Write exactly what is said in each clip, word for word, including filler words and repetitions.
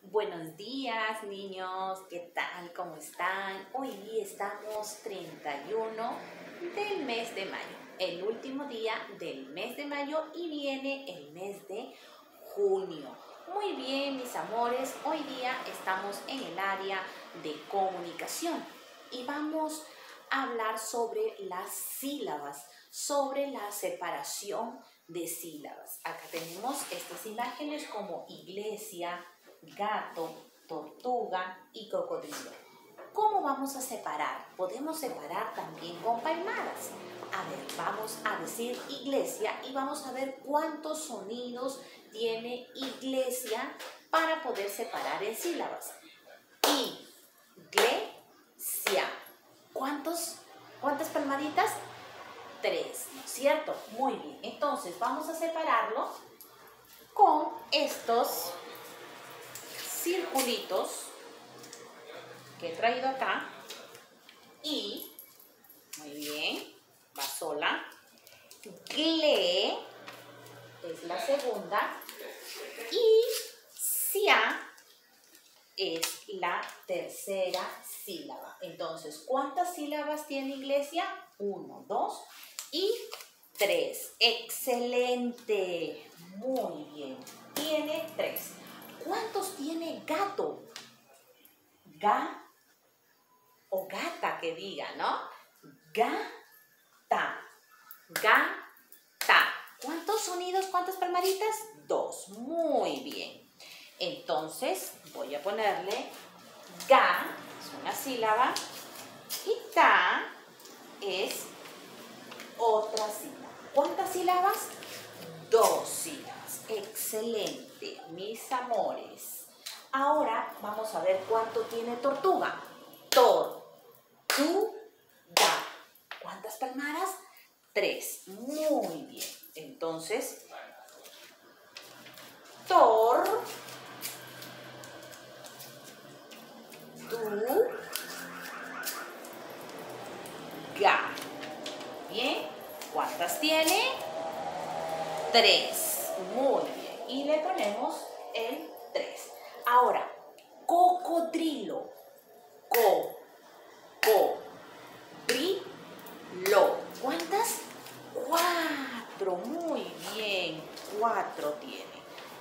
Buenos días, niños, ¿qué tal? ¿Cómo están? Hoy día estamos treinta y uno del mes de mayo, el último día del mes de mayo y viene el mes de junio. Muy bien, mis amores, hoy día estamos en el área de comunicación y vamos a hablar sobre las sílabas, sobre la separación de sílabas. Acá tenemos estas imágenes como iglesia, gato, tortuga y cocodrilo. ¿Cómo vamos a separar? Podemos separar también con palmadas. A ver, vamos a decir iglesia y vamos a ver cuántos sonidos tiene iglesia para poder separar en sílabas. Iglesia. ¿Cuántos? ¿Cuántas palmaditas? Tres, ¿no es cierto? Muy bien. Entonces, vamos a separarlo con estos circulitos que he traído acá y, muy bien, va sola. Gle es la segunda y sia es la tercera sílaba. Entonces, ¿cuántas sílabas tiene iglesia? Uno, dos y tres. Excelente. Muy bien. Tiene tres. ¿Cuántos tiene gato? Ga o gata que diga, ¿no? Gata. Gata. ¿Cuántos sonidos? ¿Cuántas palmaditas? Dos. Muy bien. Entonces voy a ponerle ga, es una sílaba, y ta es otra sílaba. ¿Cuántas sílabas? Dos sílabas. Excelente, mis amores. Ahora vamos a ver cuánto tiene tortuga. Tor, tu, ga. ¿Cuántas palmadas? Tres. Muy bien. Entonces, tor, tu, ga. Bien. ¿Cuántas tiene? Tres. Muy bien. Y le ponemos el tres. Ahora, cocodrilo. Co, co, ri, lo. ¿Cuántas? Cuatro. Muy bien. Cuatro tiene.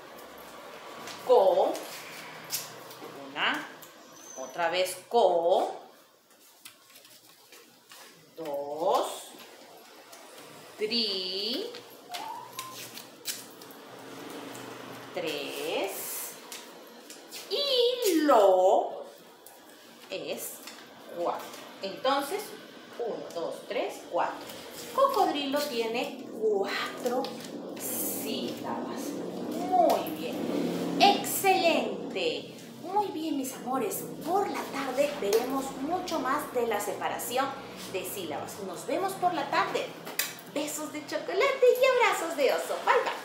Co. Una. Otra vez co. Dos. Tri. Tres. Y lo es cuatro. Entonces, uno, dos, tres, cuatro. Cocodrilo tiene cuatro sílabas. Muy bien. Excelente. Muy bien, mis amores. Por la tarde veremos mucho más de la separación de sílabas. Nos vemos por la tarde. Besos de chocolate y abrazos de oso. Bye, bye.